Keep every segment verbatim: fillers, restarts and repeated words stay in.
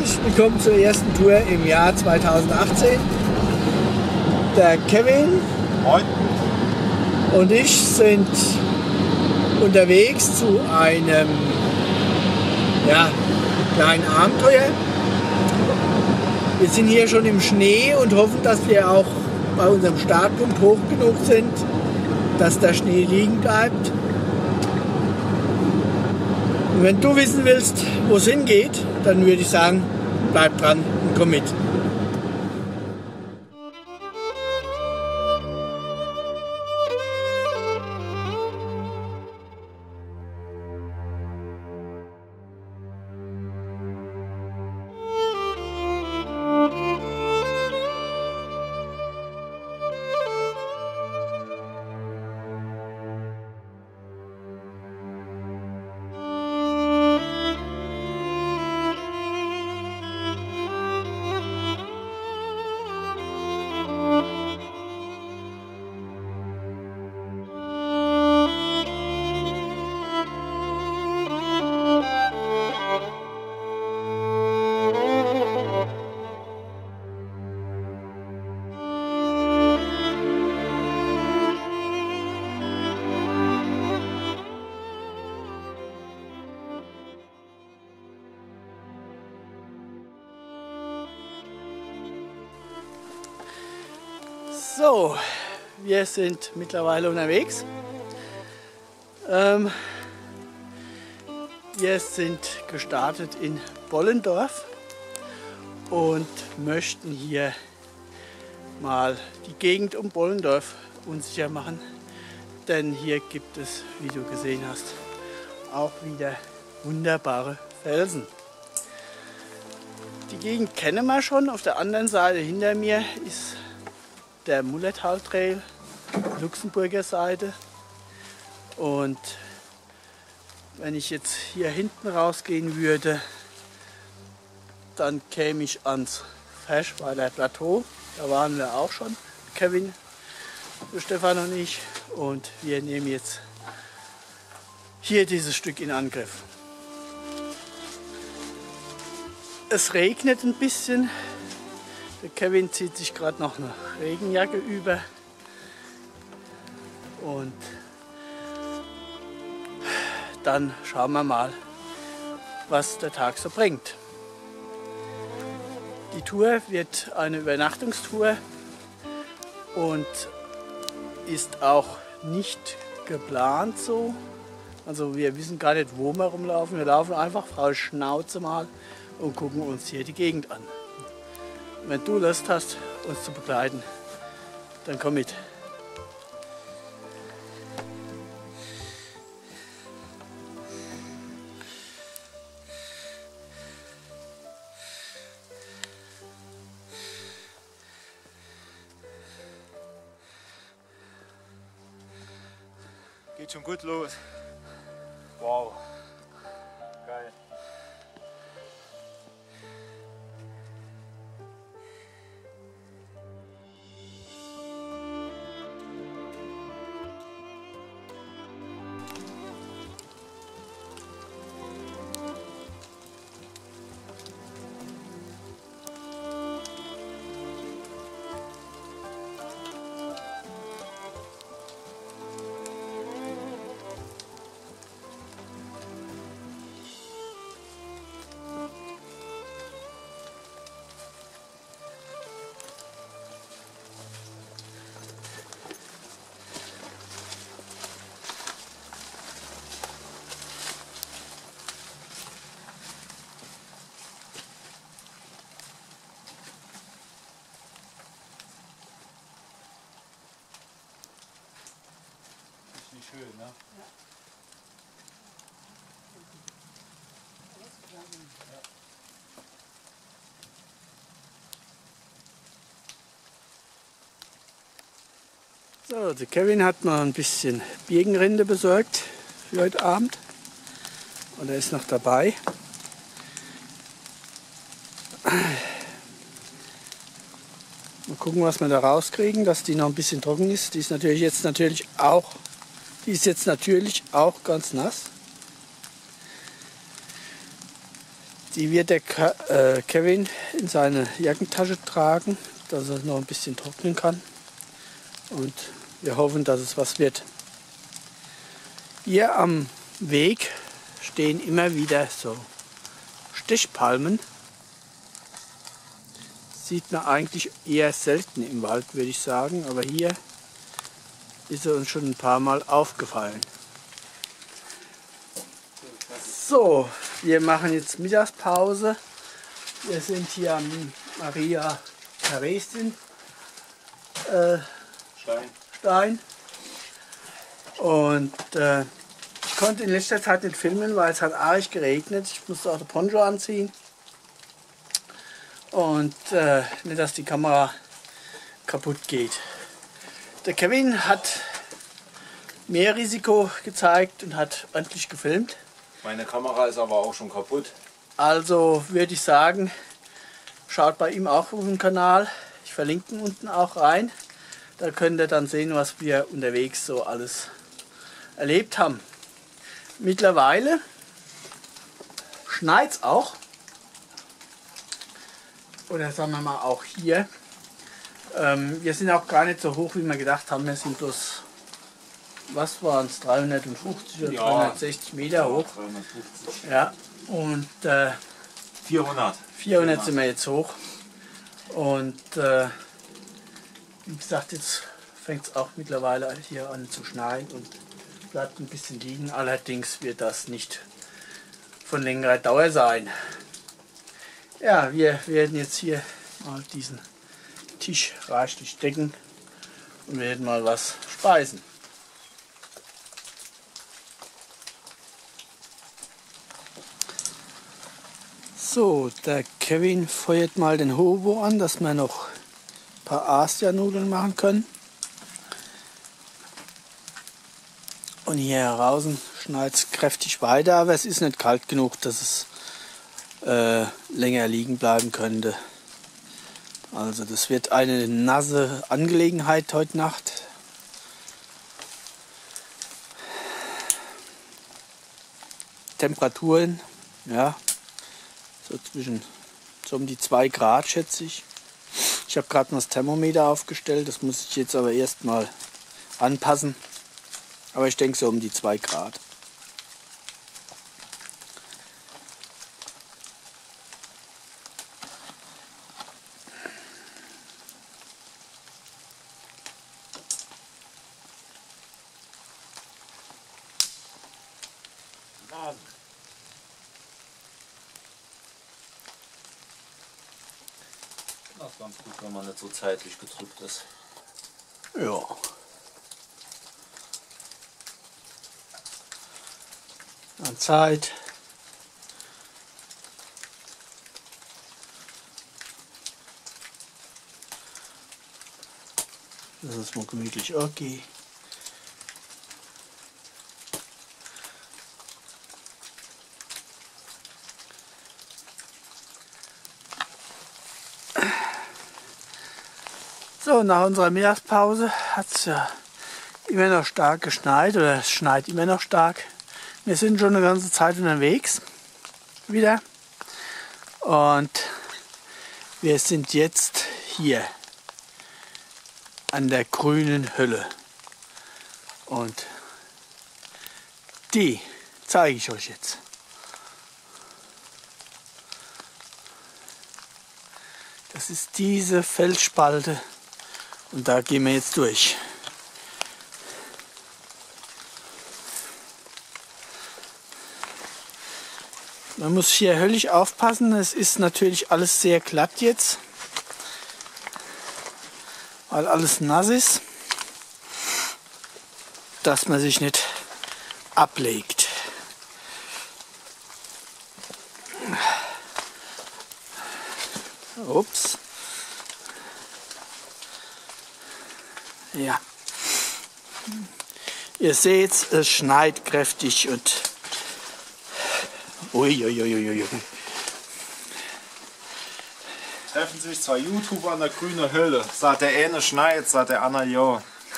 herzlich willkommen zur ersten Tour im Jahr zweitausendachtzehn. Der Kevin Moin. Und ich sind unterwegs zu einem ja, kleinen Abenteuer. Wir sind hier schon im Schnee und hoffen, dass wir auch bei unserem Startpunkt hoch genug sind, dass der Schnee liegen bleibt. Und wenn du wissen willst, wo es hingeht, dann würde ich sagen, bleib dran und komm mit. So, wir sind mittlerweile unterwegs. Ähm, wir sind gestartet in Bollendorf und möchten hier mal die Gegend um Bollendorf unsicher machen, denn hier gibt es, wie du gesehen hast, auch wieder wunderbare Felsen. Die Gegend kennen wir schon. Auf der anderen Seite hinter mir ist der Mullertal Trail, Luxemburger Seite. Und wenn ich jetzt hier hinten rausgehen würde, dann käme ich ans Ferschweiler Plateau. Da waren wir auch schon, Kevin, Stefan und ich. Und wir nehmen jetzt hier dieses Stück in Angriff. Es regnet ein bisschen. Der Kevin zieht sich gerade noch eine Regenjacke über und dann schauen wir mal, was der Tag so bringt. Die Tour wird eine Übernachtungstour und ist auch nicht geplant so. Also wir wissen gar nicht, wo wir rumlaufen. Wir laufen einfach frei Schnauze mal und gucken uns hier die Gegend an. Wenn du Lust hast, uns zu begleiten, dann komm mit. Geht schon gut los. Wow. Geil. Schön, ne? Ja. So, der Kevin hat noch ein bisschen Birkenrinde besorgt für heute Abend und er ist noch dabei. Mal gucken, was wir da rauskriegen, dass die noch ein bisschen trocken ist. Die ist natürlich jetzt natürlich auch Die ist jetzt natürlich auch ganz nass. Die wird der Ke äh, Kevin in seine Jackentasche tragen, dass er noch ein bisschen trocknen kann. Und wir hoffen, dass es was wird. Hier am Weg stehen immer wieder so Stechpalmen. Sieht man eigentlich eher selten im Wald, würde ich sagen. Aber hier ist er uns schon ein paar Mal aufgefallen. So, wir machen jetzt Mittagspause. Wir sind hier am Maria Theresin äh, Stein. Stein. Und äh, ich konnte in letzter Zeit nicht filmen, weil es hat arg geregnet. Ich musste auch den Poncho anziehen. Und äh, nicht, dass die Kamera kaputt geht. Der Kevin hat mehr Risiko gezeigt und hat ordentlich gefilmt. Meine Kamera ist aber auch schon kaputt. Also würde ich sagen, schaut bei ihm auch auf den Kanal. Ich verlinke ihn unten auch rein. Da könnt ihr dann sehen, was wir unterwegs so alles erlebt haben. Mittlerweile schneit es auch. Oder sagen wir mal auch hier. Ähm, wir sind auch gar nicht so hoch, wie wir gedacht haben. Wir sind bloß, was waren es, dreihundertfünfzig oder Ja. dreihundertsechzig Meter hoch. dreihundertfünfzig. Ja, und äh, vierhundert. vierhundert sind wir jetzt hoch. Und äh, wie gesagt, jetzt fängt es auch mittlerweile hier an zu schneien und bleibt ein bisschen liegen. Allerdings wird das nicht von längerer Dauer sein. Ja, wir werden jetzt hier mal diesen Tisch reichlich decken und werden mal was speisen. So, der Kevin feuert mal den Hobo an, dass wir noch ein paar Asia-Nudeln machen können. Und hier draußen schneit es kräftig weiter, aber es ist nicht kalt genug, dass es äh, länger liegen bleiben könnte. Also das wird eine nasse Angelegenheit heute Nacht. Temperaturen, ja, so zwischen so um die zwei Grad schätze ich. Ich habe gerade mal das Thermometer aufgestellt, das muss ich jetzt aber erstmal anpassen. Aber ich denke so um die zwei Grad. Das ist ganz gut, wenn man nicht so zeitlich gedrückt ist. Ja. An Zeit. Das ist mal gemütlich okay. So, nach unserer Mittagspause hat es ja immer noch stark geschneit, oder es schneit immer noch stark. Wir sind schon eine ganze Zeit unterwegs wieder und wir sind jetzt hier an der grünen Hölle und die zeige ich euch jetzt. Das ist diese Felsspalte und da gehen wir jetzt durch. Man muss hier höllisch aufpassen, es ist natürlich alles sehr glatt jetzt, weil alles nass ist, dass man sich nicht ablegt. Ups. Ja. Ihr seht, es schneit kräftig und uiuiuiui. Treffen sich zwei YouTuber an der grünen Hölle. Sagt der eine schneit, sagt der andere ja.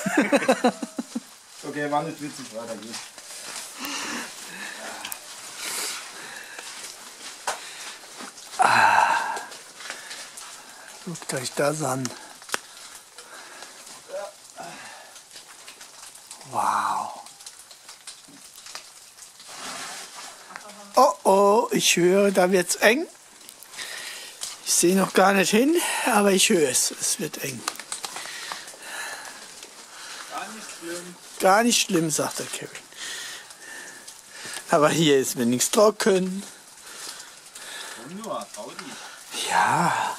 Okay, war nicht witzig, weiter geht's. Guckt euch das an. Wow. Oh oh, ich höre, da wird's eng. Ich sehe noch gar nicht hin, aber ich höre es. Es wird eng. Gar nicht schlimm. Gar nicht schlimm, sagt der Kevin. Aber hier ist wenigstens trocken. Nur, trau dich. Ja.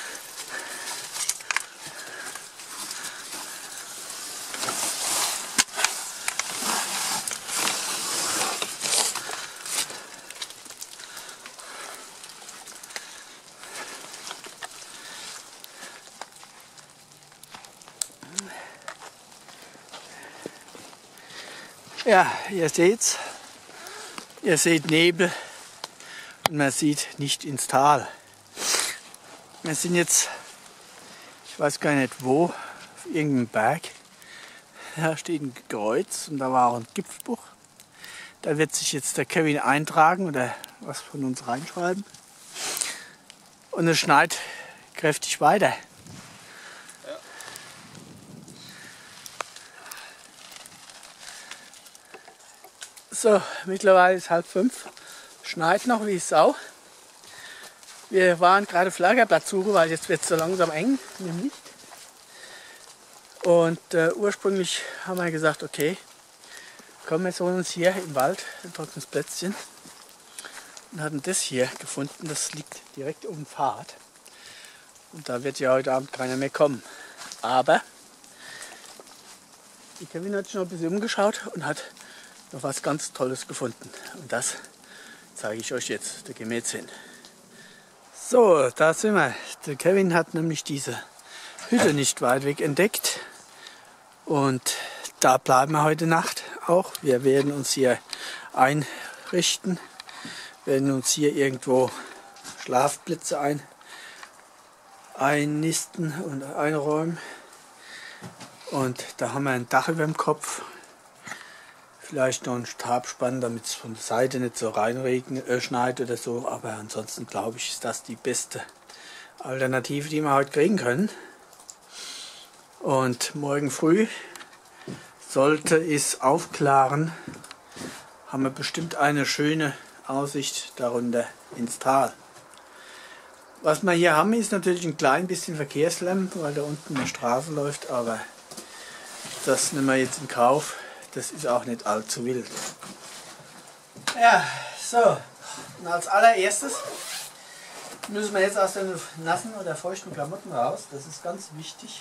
Ja, ihr seht's. Ihr seht Nebel und man sieht nicht ins Tal. Wir sind jetzt, ich weiß gar nicht wo, auf irgendeinem Berg. Da steht ein Kreuz und da war auch ein Gipfelbuch. Da wird sich jetzt der Kevin eintragen oder was von uns reinschreiben. Und es schneit kräftig weiter. So, mittlerweile ist halb fünf. Schneit noch wie Sau. Wir waren gerade Lagerplatzsuche, weil jetzt wird es so langsam eng im Licht. Und äh, ursprünglich haben wir gesagt, okay, komm, wir suchen uns hier im Wald ein trockenes Plätzchen. Und hatten das hier gefunden, das liegt direkt um den Pfad. Und da wird ja heute Abend keiner mehr kommen. Aber die Kevin hat sich noch ein bisschen umgeschaut und hat noch was ganz Tolles gefunden. Und das zeige ich euch jetzt. Da gehen wir jetzt hin. So, da sind wir. Der Kevin hat nämlich diese Hütte nicht weit weg entdeckt. Und da bleiben wir heute Nacht auch. Wir werden uns hier einrichten. Werden uns hier irgendwo Schlafplätze ein, einnisten und einräumen. Und da haben wir ein Dach über dem Kopf. Vielleicht noch einen Stabspann, damit es von der Seite nicht so reinregnet, äh, schneit oder so. Aber ansonsten glaube ich, ist das die beste Alternative, die wir heute kriegen können. Und morgen früh sollte es aufklaren, haben wir bestimmt eine schöne Aussicht darunter ins Tal. Was wir hier haben, ist natürlich ein klein bisschen Verkehrslärm, weil da unten eine Straße läuft, aber das nehmen wir jetzt in Kauf. Das ist auch nicht allzu wild. Ja, so. Und als allererstes müssen wir jetzt aus den nassen oder feuchten Klamotten raus. Das ist ganz wichtig.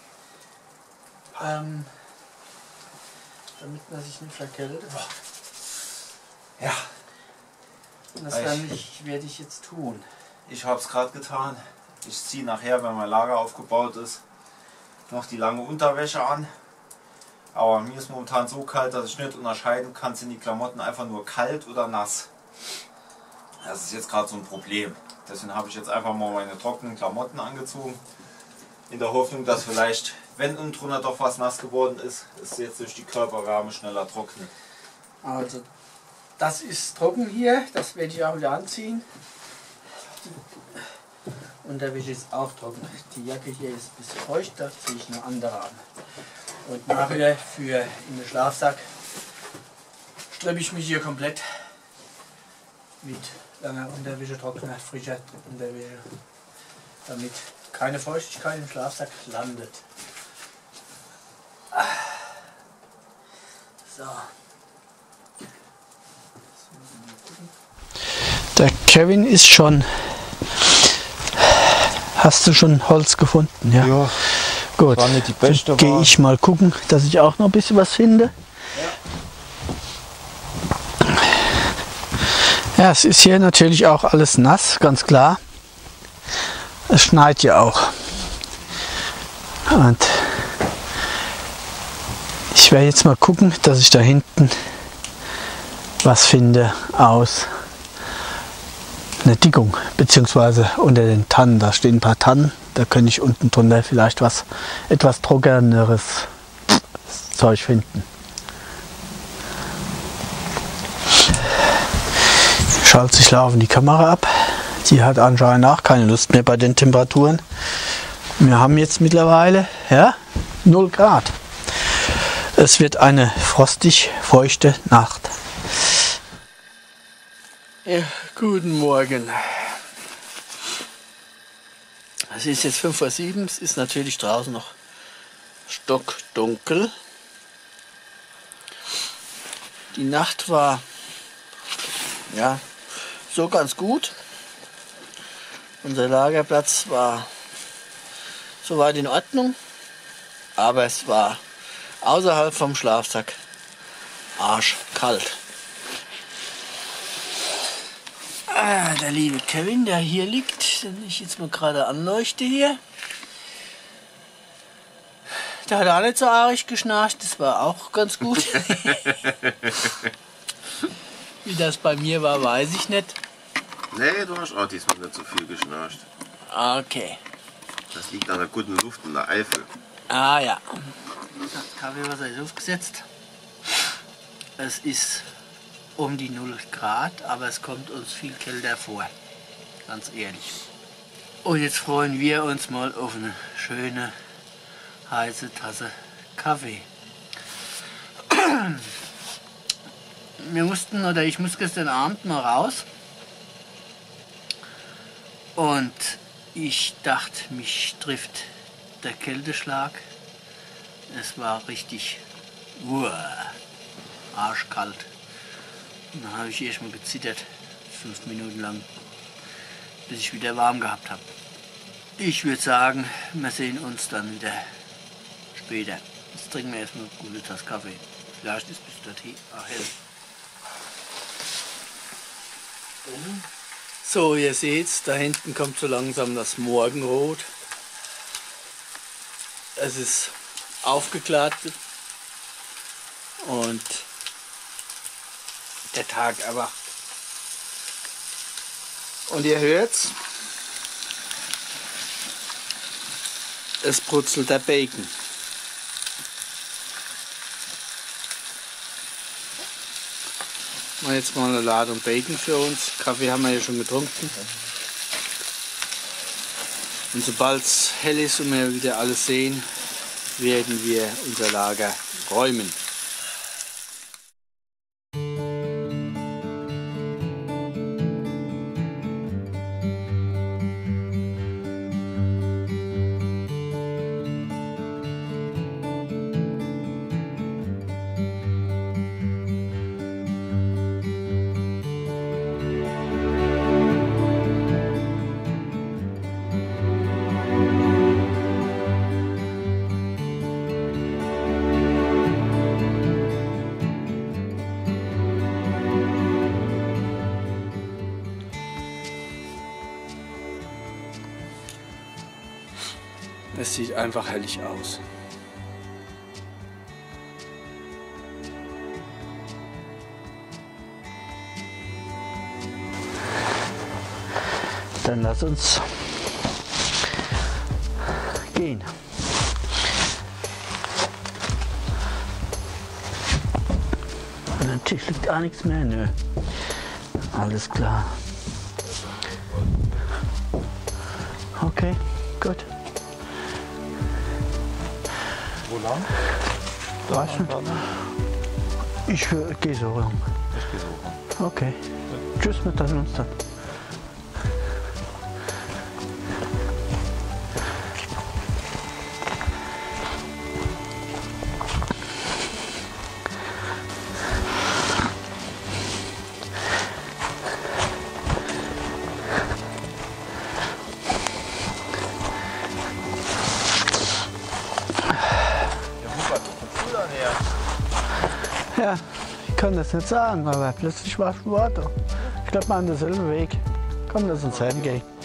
Ähm, damit man sich nicht verkältet. Ja. Und das werde ich, werde ich jetzt tun. Ich habe es gerade getan. Ich ziehe nachher, wenn mein Lager aufgebaut ist, noch die lange Unterwäsche an. Aber mir ist momentan so kalt, dass ich nicht unterscheiden kann, sind die Klamotten einfach nur kalt oder nass. Das ist jetzt gerade so ein Problem. Deswegen habe ich jetzt einfach mal meine trockenen Klamotten angezogen. In der Hoffnung, dass vielleicht, wenn unten drunter doch was nass geworden ist, es jetzt durch die Körperwärme schneller trocknet. Also, das ist trocken hier. Das werde ich auch wieder anziehen. Die Unterwäsche ist auch trocken. Die Jacke hier ist ein bisschen feucht, da ziehe ich eine andere an. Und nachher für in den Schlafsack strebe ich mich hier komplett mit langer Unterwäsche, trockener, frischer Unterwäsche, damit keine Feuchtigkeit im Schlafsack landet. So. Der Kevin ist schon. Hast du schon Holz gefunden? Ja. Ja. Gut, war nicht die beste gehe ich mal gucken, dass ich auch noch ein bisschen was finde. Ja. Ja, es ist hier natürlich auch alles nass, ganz klar. Es schneit ja auch. Und ich werde jetzt mal gucken, dass ich da hinten was finde aus einer Dickung, beziehungsweise unter den Tannen. Da stehen ein paar Tannen. Da könnte ich unten drunter vielleicht was etwas trockeneres Zeug finden. Schalte ich laufen die Kamera ab. Die hat anscheinend auch keine Lust mehr bei den Temperaturen. Wir haben jetzt mittlerweile ja, null Grad. Es wird eine frostig feuchte Nacht. Ja, guten Morgen. Es ist jetzt fünf Uhr sieben, es ist natürlich draußen noch stockdunkel. Die Nacht war ja so ganz gut. Unser Lagerplatz war soweit in Ordnung, aber es war außerhalb vom Schlafsack arschkalt. Ah, der liebe Kevin, der hier liegt, den ich jetzt mal gerade anleuchte hier. Der hat auch nicht so arg geschnarcht, das war auch ganz gut. Wie das bei mir war, weiß ich nicht. Nee, du hast auch diesmal nicht so viel geschnarcht. Okay. Das liegt an der guten Luft in der Eifel. Ah ja. Das Kaffeewasser ist aufgesetzt. Es ist um die null Grad, aber es kommt uns viel kälter vor. Ganz ehrlich. Und jetzt freuen wir uns mal auf eine schöne, heiße Tasse Kaffee. Wir mussten, oder ich muss gestern Abend mal raus. Und ich dachte, mich trifft der Kälteschlag. Es war richtig uah, arschkalt. Und dann habe ich erst mal gezittert, fünf Minuten lang, bis ich wieder warm gehabt habe. Ich würde sagen, wir sehen uns dann wieder später. Jetzt trinken wir erstmal eine gute Tasse Kaffee. Vielleicht ist bis dorthin auch hell. So, ihr seht, da hinten kommt so langsam das Morgenrot. Es ist aufgeklärt und der Tag erwacht. Und ihr hört's, es brutzelt der Bacon. Mal jetzt mal eine Ladung Bacon für uns. Kaffee haben wir ja schon getrunken. Und sobald es hell ist und wir wieder alles sehen, werden wir unser Lager räumen. Es sieht einfach herrlich aus. Dann lass uns gehen. An dem Tisch liegt auch nichts mehr, nö. Alles klar. Okay, gut. Wo lang? Weißt du? Ich äh, gehe so rum. Ich gehe so rum. Okay. Ja. Tschüss, wir treffen uns dann. Ja, ich kann das nicht sagen, aber plötzlich war ich da. Ich glaube, wir haben denselben Weg. Komm, lass uns hingehen.